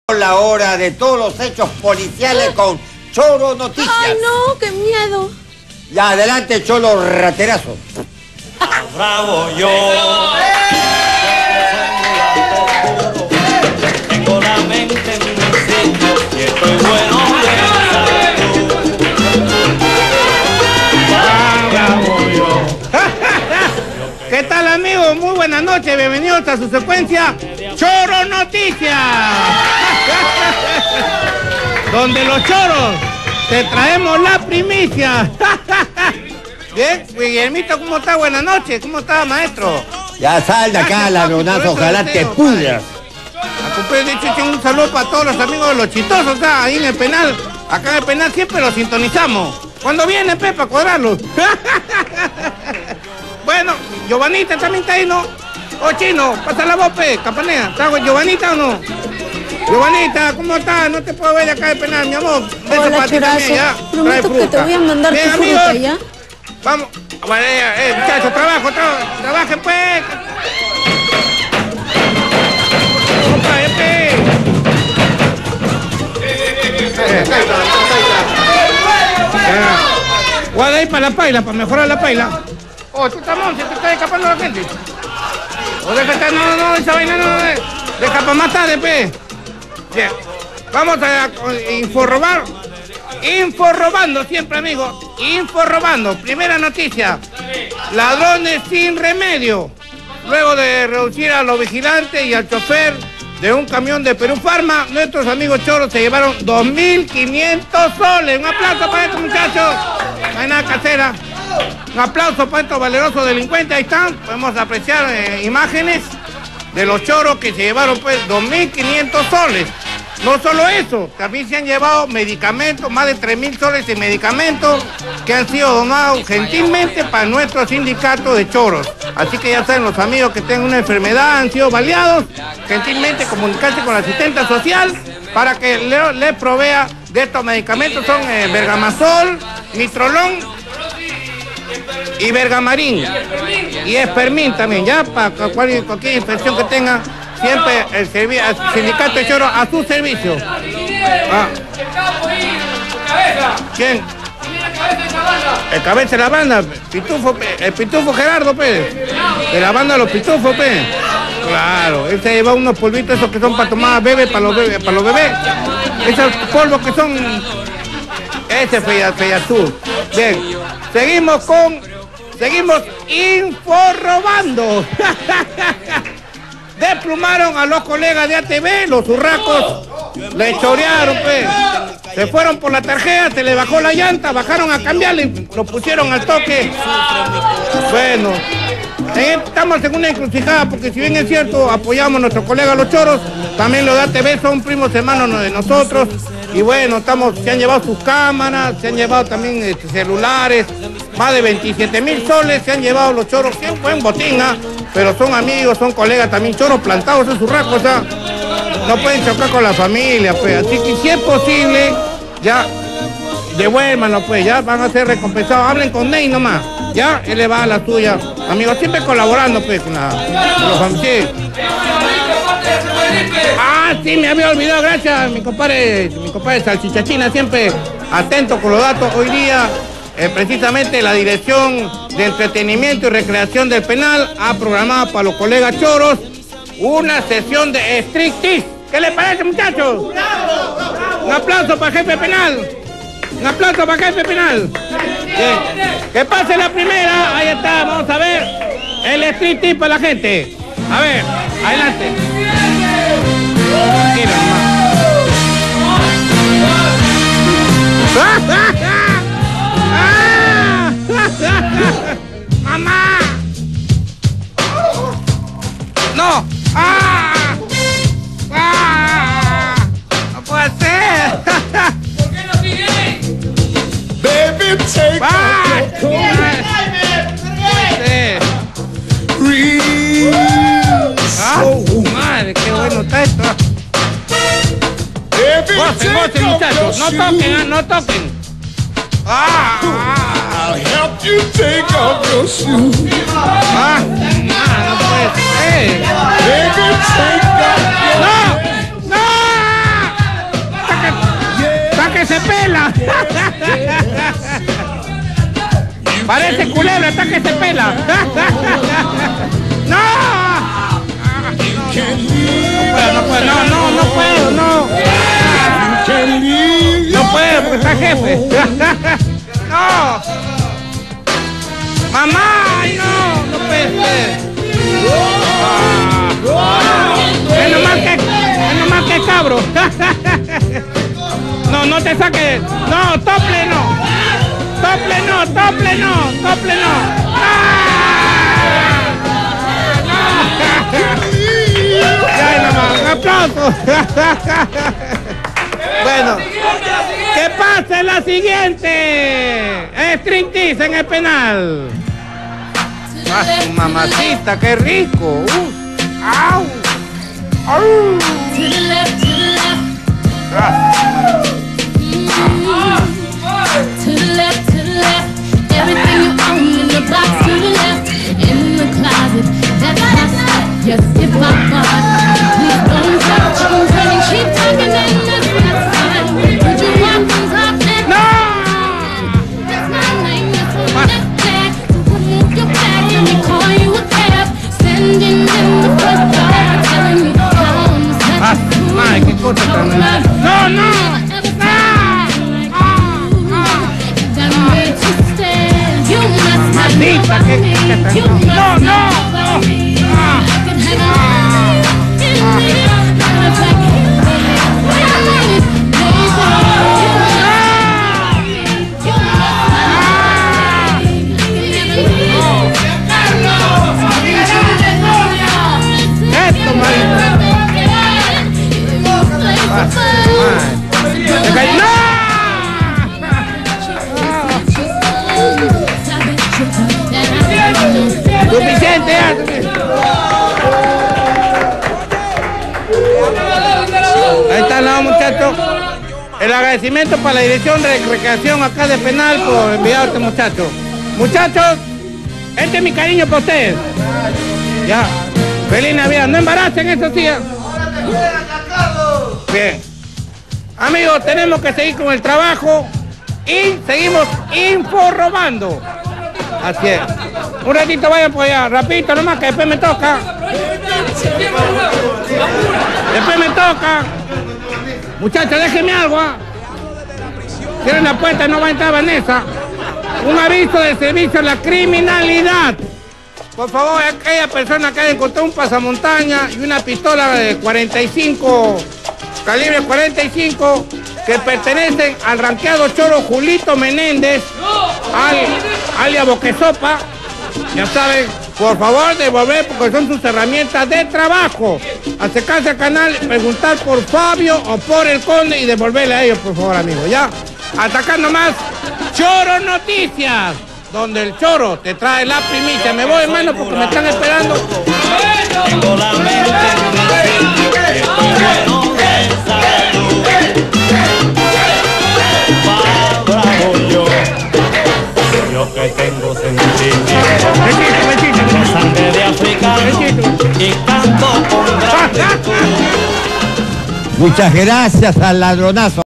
La hora de todos los hechos policiales con Choro Noticias. ¡Ay, no! ¡Qué miedo! Ya, adelante, Cholo Raterazo. Bravo yo. Tengo la mente en un sitio y estoy bueno de bravo yo. ¿Qué tal, amigos? Muy buenas noches, bienvenidos a su secuencia Choro Noticias. Donde los choros te traemos la primicia. Bien, Guillermito, ¿cómo está? Buenas noches, ¿cómo está, maestro? Ya sal de acá, ladronazo, ojalá te pudras. Un saludo para todos los amigos de los chistosos, ahí en el penal. Acá en el penal siempre los sintonizamos. Cuando viene, Pepa, a cuadrarlos. Bueno, Giovanita también está ahí, ¿no? Oh, Chino, pasa la voz, campanea. ¿Está Giovanita o no? Giovanita, ¿cómo estás? No te puedo ver acá de penal, mi amor. Hola, para ti también, ya. Prometo que te voy a mandar bien, tu amigos, fruta, ¿ya? Vamos. Bueno, muchachos, trabajen, pues. Guarda ahí para la paila, para mejorar la paila. Oh, tú estás monte, te está escapando la gente. O déjate, no, esa vaina no, deja para más tarde, pe. Bien, vamos a inforrobar. Inforrobando siempre, amigos. Inforrobando. Primera noticia. Ladrones sin remedio. Luego de reducir a los vigilantes y al chofer de un camión de Perú Pharma, nuestros amigos choros se llevaron 2.500 soles. Un aplauso para estos muchachos. No hay nada casera. Un aplauso para estos valerosos delincuentes. Ahí están. Podemos apreciar imágenes de los choros que se llevaron, pues, 2.500 soles. No solo eso, también se han llevado medicamentos, más de 3.000 soles en medicamentos que han sido donados gentilmente para nuestro sindicato de choros. Así que ya saben, los amigos que tengan una enfermedad, han sido baleados, gentilmente comunicarse con la asistente social para que le provea de estos medicamentos. Son Bergamasol, Mitrolón y Bergamarín. Y Espermin también, ya, para cualquier infección que tengan. Siempre el sindicato de choros a su servicio. ¿Quién? El cabeza de la banda, el pitufo Gerardo, pe. De la banda Los Pitufos, pe. Claro, él se lleva unos polvitos esos que son para tomar bebé, para los bebés. Esos polvos que son... Ese Feyazul. Bien, seguimos inforrobando. Desplumaron a los colegas de ATV, los urracos, le chorearon, pues. Se fueron por la tarjeta, se le bajó la llanta, bajaron a cambiarle, lo pusieron al toque. Bueno, estamos en una encrucijada porque si bien es cierto, apoyamos a nuestros colegas los choros, también los de ATV son primos hermanos de nosotros. Y bueno, se han llevado sus cámaras, se han llevado también celulares, más de 27.000 soles se han llevado los choros, que es un buen botín, pero son amigos, son colegas también, choros plantados en sus rasgos, no pueden chocar con la familia, pues. Así que si es posible, ya, devuélvanlo, pues, ya van a ser recompensados. Hablen con Ney nomás, ya, él le va a la suya. Amigos, siempre colaborando, pues, con los familiares. Sí, me había olvidado, gracias, mi compadre Salchichachina, siempre atento con los datos. Hoy día, precisamente la Dirección de Entretenimiento y Recreación del Penal ha programado para los colegas choros una sesión de striptease. ¿Qué les parece, muchachos? Un aplauso para el jefe penal. Un aplauso para el jefe penal. Bien. Que pase la primera, ahí está, vamos a ver el striptease para la gente. A ver, adelante. ¡Mamá! ¡No! ¡No puede ser! ¿Por qué no sigue? Baby, take off your coat. Madre, qué bueno está esto. Baby, Gocen, take off muchachos. your No toquen, no toquen. I'll help you take off your shoes. No puede ser. Baby, take off your ¡No! ¡No! se pela. Parece culebra, está que se pela. ¡No! No puedo, no puedo. No puedo porque está jefe. No. Mamá, no puede ser. Es nomás que cabro. No te saques. No, tople no. Tople no. Ya nomás, un aplauso. Bueno, que pase la siguiente. Striptease en el penal. Ah, su mamacita, qué rico. Au. Au. To the left, everything you own in the box to the left, in the closet, that's my spot. Yes, if I fall, please don't touch. I'm turning, keep talking and that's not fine. Would you want things up and that's my name, that's on that tag. So move your back, let me call you a cab. Standing in the front door, telling me how I'm Ay, qué cosa tan... No. Maldita, Suficiente, ahí están los muchachos. El agradecimiento para la dirección de recreación acá de penal por enviar a este muchacho. Muchachos, este es mi cariño para ustedes. Ya, feliz Navidad, no embaracen estos días. Bien. Amigos, tenemos que seguir con el trabajo y seguimos inforrobando. Así es. Un ratito vayan por allá, rapidito nomás, que después me toca. Muchachos, déjenme algo, Cierren la puerta, no va a entrar Vanessa. Un aviso de servicio a la criminalidad. Por favor, aquella persona que haya encontrado un pasamontaña y una pistola de 45, calibre 45, que pertenecen al ranqueado choro Julito Menéndez, alias Boquesopa, ya saben, por favor devolver porque son sus herramientas de trabajo. Acercarse al canal, preguntar por Fabio o por el Conde y devolverle a ellos, por favor, amigos, ya. Atacando más, Choro Noticias, donde el choro te trae la primicia. Me voy, hermano, porque me están esperando. Tengo la mente en estoy bueno de salud. Bravo yo que tengo sentimiento, la sangre de africano y canto con gratitud. Muchas gracias al ladronazo.